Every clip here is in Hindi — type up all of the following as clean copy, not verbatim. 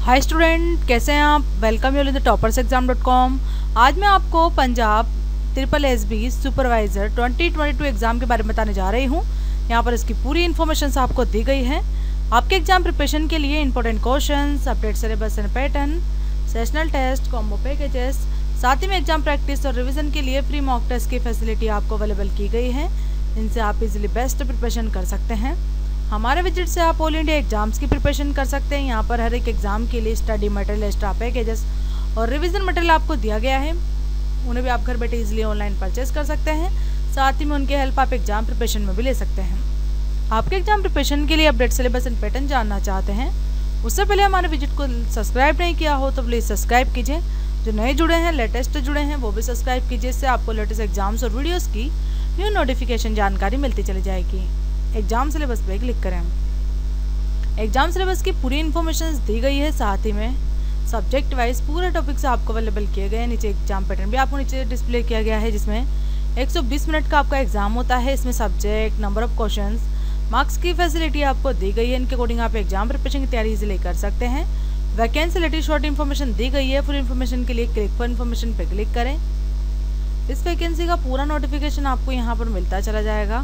हाय स्टूडेंट, कैसे हैं आप। Welcome you in the toppersexam.com। आज मैं आपको Punjab triple SB supervisor 2022 exam के बारे में बताने जा रही हूँ। यहाँ पर इसकी पूरी इन्फॉर्मेशन आपको दी गई है। आपके एग्जाम प्रिपरेशन के लिए important questions, update syllabus and pattern, sessional test, combo packages, साथ ही में एग्जाम प्रैक्टिस और रिवीजन के लिए फ्री मॉक टेस्ट की फैसिलिटी आपको अवेलेबल की गई है। इनसे आप इजीली बेस्ट प्रिपरेशन कर सकते हैं। हमारे विजिट से आप ऑल इंडिया एग्जाम्स की प्रिपरेशन कर सकते हैं। यहाँ पर हर एक एग्जाम के लिए स्टडी मटेरियल, एक्स्ट्रा पैकेजेस और रिवीजन मटेरियल आपको दिया गया है। उन्हें भी आप घर बैठे इजीली ऑनलाइन परचेज कर सकते हैं। साथ ही में उनकी हेल्प आप एग्जाम प्रिपरेशन में भी ले सकते हैं। आपके एग्जाम प्रिपरेशन के लिए अपडेट सिलेबस एंड पैटर्न जानना चाहते हैं, उससे पहले हमारे विजिट को सब्सक्राइब नहीं किया हो तो प्लीज़ सब्सक्राइब कीजिए। जो नए जुड़े हैं, लेटेस्ट जुड़े हैं, वो भी सब्सक्राइब कीजिए। इससे आपको लेटेस्ट एग्जाम्स और वीडियोज़ की न्यू नोटिफिकेशन जानकारी मिलती चली जाएगी। एग्जाम सिलेबस पे क्लिक करें। एग्जाम सिलेबस की पूरी इन्फॉर्मेशन दी गई है। साथ ही में सब्जेक्ट वाइज पूरे टॉपिक्स आपको अवेलेबल किए गए हैं। नीचे एग्जाम पैटर्न भी आपको नीचे डिस्प्ले किया गया है, जिसमें 120 मिनट का आपका एग्जाम होता है। इसमें subject, number of questions, marks की फैसिलिटी आपको दी गई है। इनके अकॉर्डिंग आप एग्जाम प्रिपरेशन की तैयारी इजीली कर सकते हैं। वैकेंसी रिलेटेड शॉर्ट इन्फॉर्मेशन दी गई है। फुल इन्फॉर्मेशन के लिए क्लिक फॉर इन्फॉर्मेशन पे क्लिक करें। इस वैकेंसी का पूरा नोटिफिकेशन आपको यहाँ पर मिलता चला जाएगा,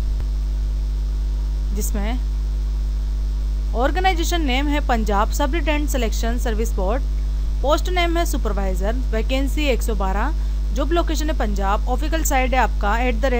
जिसमें ऑर्गेनाइजेशन नेम है Punjab superintendent selection service board, post name है सुपरवाइजर, वैकेंसी 112, जॉब लोकेशन है पंजाब, ऑफिशियल साइट है आपका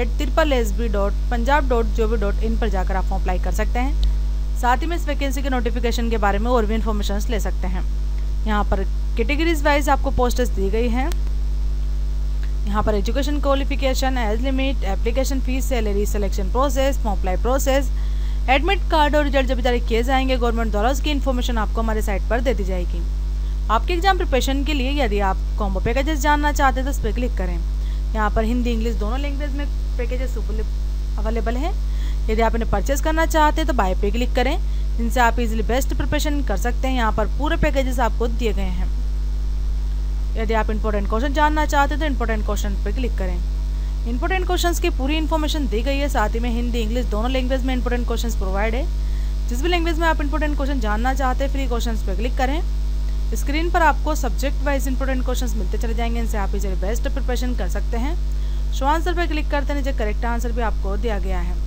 @triplesb.punjab.gov.in पर जाकर आप अप्लाई कर सकते हैं। साथ ही में इस वैकेंसी के नोटिफिकेशन के बारे में और भी इन्फॉर्मेशन ले सकते हैं। यहाँ पर कैटेगरीज वाइज आपको पोस्टर्स दी गई हैं। यहाँ पर education qualification, age limit, application fees, salary, selection process, apply process, admit card और रिजल्ट जब जारी किए जाएंगे गवर्नमेंट द्वारा, उसकी इन्फॉर्मेशन आपको हमारे साइट पर दे दी जाएगी। आपके एग्जाम प्रिपरेशन के लिए यदि आप कॉम्बो पैकेजेस जानना चाहते हैं तो उस पर क्लिक करें। यहाँ पर हिंदी, इंग्लिश दोनों लैंग्वेज में पैकेजेस अवेलेबल हैं। यदि आप इन्हें परचेज करना चाहते हैं तो बाय पे क्लिक करें, जिनसे आप इजीली बेस्ट प्रिपरेशन कर सकते हैं। यहाँ पर पूरे पैकेजेस आपको दिए गए हैं। यदि आप इंपॉर्टेंट क्वेश्चन जानना चाहते हैं तो इंपॉर्टेंट क्वेश्चन पर क्लिक करें। इंपॉर्टेंट क्वेश्चंस की पूरी इन्फॉर्मेशन दी गई है। साथ ही में हिंदी, इंग्लिश दोनों लैंग्वेज में इंपॉर्टेंट क्वेश्चंस प्रोवाइड है। जिस भी लैंग्वेज में आप इंपॉर्टेंट क्वेश्चन जानना चाहते हैं, फ्री क्वेश्चंस पर क्लिक करें। स्क्रीन पर आपको सब्जेक्ट वाइज इंपॉर्टेंट क्वेश्चंस मिलते चले जाएंगे। इनसे आप इसे बेस्ट प्रिपरेशन कर सकते हैं। शो आंसर पर क्लिक करते हैं, नीचे करेक्ट आंसर भी आपको दिया गया है।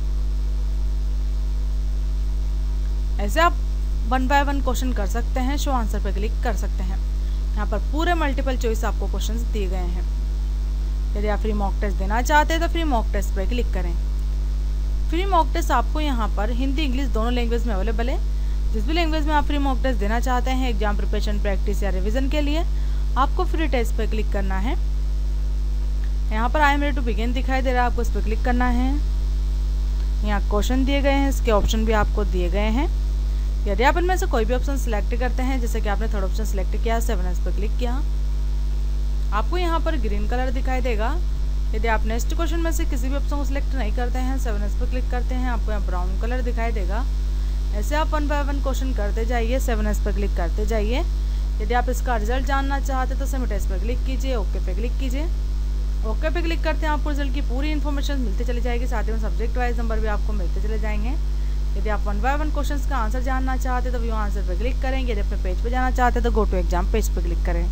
ऐसे आप 1 बाय 1 क्वेश्चन कर सकते हैं। शो आंसर पर क्लिक कर सकते हैं। यहाँ पर पूरे मल्टीपल चॉइस आपको क्वेश्चंस दिए गए हैं। यदि आप फ्री मॉक टेस्ट देना चाहते हैं तो फ्री मॉक टेस्ट पर क्लिक करें। फ्री मॉक टेस्ट आपको यहाँ पर हिंदी, इंग्लिश दोनों लैंग्वेज में अवेलेबल है। जिस भी लैंग्वेज में आप फ्री मॉक टेस्ट देना चाहते हैं एग्जाम प्रिपरेशन, प्रैक्टिस या रिवीजन के लिए, आपको फ्री टेस्ट पर क्लिक करना है। यहाँ पर I am ready to begin दिखाई दे रहा है, आपको इस पर क्लिक करना है। यहाँ क्वेश्चन दिए गए हैं, इसके ऑप्शन भी आपको दिए गए हैं। यदि आप इनमें से कोई भी ऑप्शन सिलेक्ट करते हैं, जैसे कि आपने थर्ड ऑप्शन सिलेक्ट किया, 7S पर क्लिक किया, आपको यहाँ पर ग्रीन कलर दिखाई देगा। यदि आप नेक्स्ट क्वेश्चन में से किसी भी ऑप्शन को सिलेक्ट नहीं करते हैं, 7S पर क्लिक करते हैं, आपको यहाँ ब्राउन कलर दिखाई देगा। ऐसे आप 1 बाय 1 क्वेश्चन करते जाइए, 7S पर क्लिक करते जाइए। यदि आप इसका रिजल्ट जानना चाहते हैं तो सबमिट पर क्लिक कीजिए, ओके पे क्लिक कीजिए। ओके पे क्लिक करते हैं, आपको रिजल्ट की पूरी इन्फॉर्मेशन मिलती चली जाएगी। साथ ही में सब्जेक्ट वाइज नंबर भी आपको मिलते चले जाएंगे। यदि आप 1 बाय 1 क्वेश्चन का आंसर जानना चाहते हैं तो व्यू आंसर पर क्लिक करेंगे। यदि अपने पेज पर जाना चाहते हैं तो गो टू एग्जाम पेज पर क्लिक करें।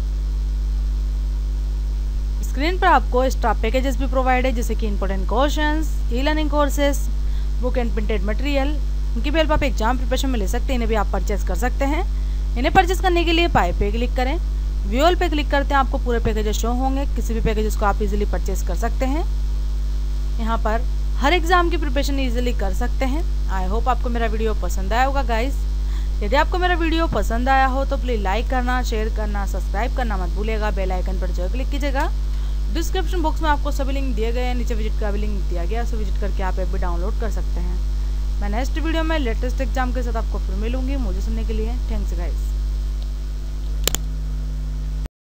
स्क्रीन पर आपको एक्स्ट्रा पैकेजेस भी प्रोवाइड है, जैसे कि important questions, e learning courses, book and printed material. उनकी भी हेल्प आप एग्जाम प्रिपरेशन में ले सकते हैं। इन्हें भी आप परचेज कर सकते हैं। इन्हें परचेज करने के लिए बाय पे क्लिक करें। व्यू ऑल पे क्लिक करते हैं, आपको पूरे पैकेजेस शो होंगे। किसी भी पैकेजेस को आप इजीली परचेज कर सकते हैं। यहाँ पर हर एग्जाम की प्रिपरेशन इजीली कर सकते हैं। आई होप आपको मेरा वीडियो पसंद आया होगा गाइस। यदि आपको मेरा वीडियो पसंद आया हो तो प्लीज़ लाइक करना, शेयर करना, सब्सक्राइब करना मत भूलिएगा। बेल आइकन पर जरूर क्लिक कीजिएगा। डिस्क्रिप्शन बॉक्स में आपको सभी लिंक दिए गए हैं, नीचे विजिट का भी लिंक दिया गया है, सो विजिट करके आप ऐप भी डाउनलोड कर सकते हैं। मैं नेक्स्ट वीडियो में लेटेस्ट एग्जाम के साथ आपको फिर मिलूंगी। मुझे सुनने के लिए थैंक्स गाइस।